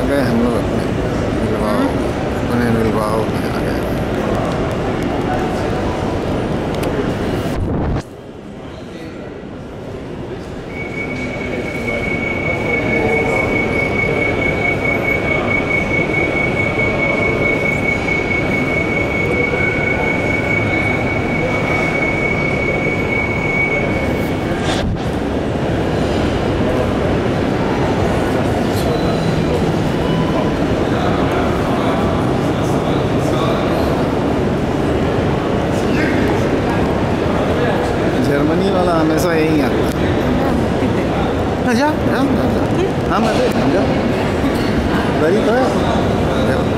गए हम लोग अपने बिलबाओ में आ गए। जर्मनी वाला हमेशा यही आता है। जा जा जा, हाँ मैं देख जा बड़ी तो है।